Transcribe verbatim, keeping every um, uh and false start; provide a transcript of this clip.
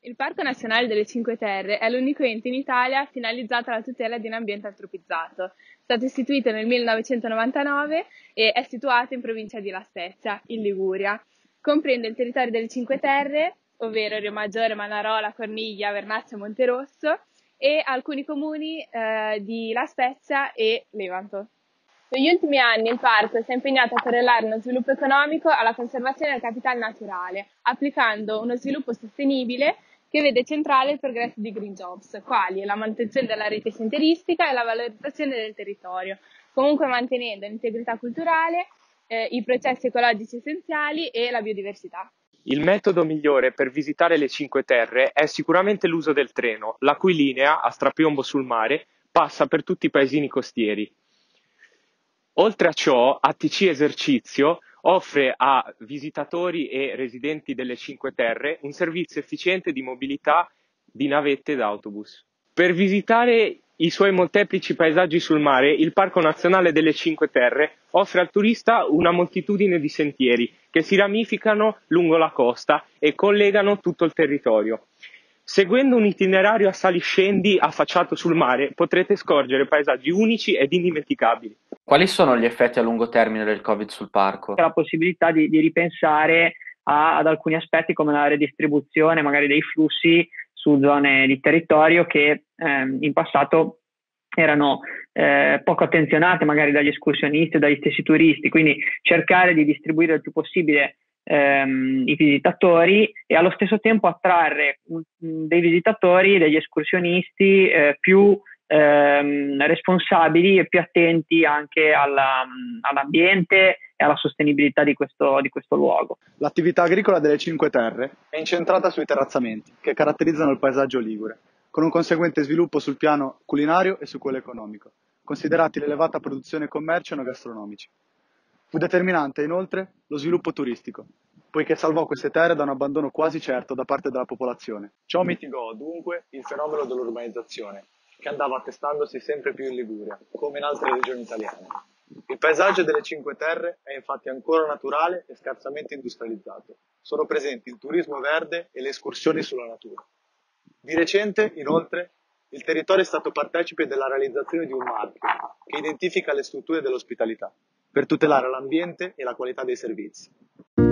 Il Parco Nazionale delle Cinque Terre è l'unico ente in Italia finalizzato alla tutela di un ambiente antropizzato. È stato istituito nel millenovecentonovantanove e è situato in provincia di La Spezia, in Liguria. Comprende il territorio delle Cinque Terre, ovvero Rio Maggiore, Manarola, Corniglia, Vernazzo e Monterosso, e alcuni comuni eh, di La Spezia e Levanto. Negli ultimi anni il parco si è impegnato a correlare uno sviluppo economico alla conservazione del capitale naturale, applicando uno sviluppo sostenibile che vede centrale il progresso di green jobs, quali la manutenzione della rete sentieristica e la valorizzazione del territorio, comunque mantenendo l'integrità culturale, eh, i processi ecologici essenziali e la biodiversità. Il metodo migliore per visitare le Cinque Terre è sicuramente l'uso del treno, la cui linea, a strapiombo sul mare, passa per tutti i paesini costieri. Oltre a ciò, A T C Esercizio offre a visitatori e residenti delle Cinque Terre un servizio efficiente di mobilità di navette ed autobus. Per visitare i suoi molteplici paesaggi sul mare, il Parco Nazionale delle Cinque Terre offre al turista una moltitudine di sentieri che si ramificano lungo la costa e collegano tutto il territorio. Seguendo un itinerario a saliscendi affacciato sul mare, potrete scorgere paesaggi unici ed indimenticabili. Quali sono gli effetti a lungo termine del Covid sul parco? La possibilità di, di ripensare a, ad alcuni aspetti come la redistribuzione magari dei flussi su zone di territorio che ehm, in passato erano eh, poco attenzionate magari dagli escursionisti o dagli stessi turisti, quindi cercare di distribuire il più possibile ehm, i visitatori e allo stesso tempo attrarre un, dei visitatori, degli escursionisti eh, più ehm, responsabili e più attenti anche alla, all'ambiente e alla sostenibilità di questo, di questo luogo. L'attività agricola delle Cinque Terre è incentrata sui terrazzamenti che caratterizzano il paesaggio ligure, con un conseguente sviluppo sul piano culinario e su quello economico, considerati l'elevata produzione e commercio enogastronomici. Fu determinante inoltre lo sviluppo turistico, poiché salvò queste terre da un abbandono quasi certo da parte della popolazione. Ciò mitigò dunque il fenomeno dell'urbanizzazione, che andava attestandosi sempre più in Liguria, come in altre regioni italiane. Il paesaggio delle Cinque Terre è infatti ancora naturale e scarsamente industrializzato. Sono presenti il turismo verde e le escursioni sulla natura. Di recente, inoltre, il territorio è stato partecipe della realizzazione di un marchio che identifica le strutture dell'ospitalità per tutelare l'ambiente e la qualità dei servizi.